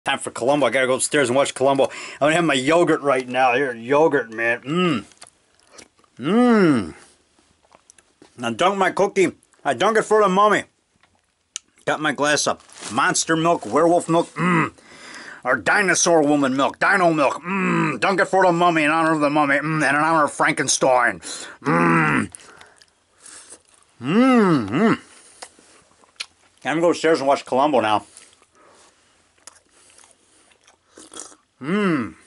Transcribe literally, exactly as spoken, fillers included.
Time for Columbo. I gotta go upstairs and watch Columbo. I'm gonna have my yogurt right now. Here, yogurt, man. Mmm. Mmm. I dunk my cookie. I dunk it for the mummy. Got my glass of monster milk, werewolf milk. Mmm. Or dinosaur woman milk, dino milk. Mmm. Dunk it for the mummy in honor of the mummy. Mmm. And in honor of Frankenstein. Mmm. Mmm. Mmm. I'm gonna go upstairs and watch Columbo now. Mmm.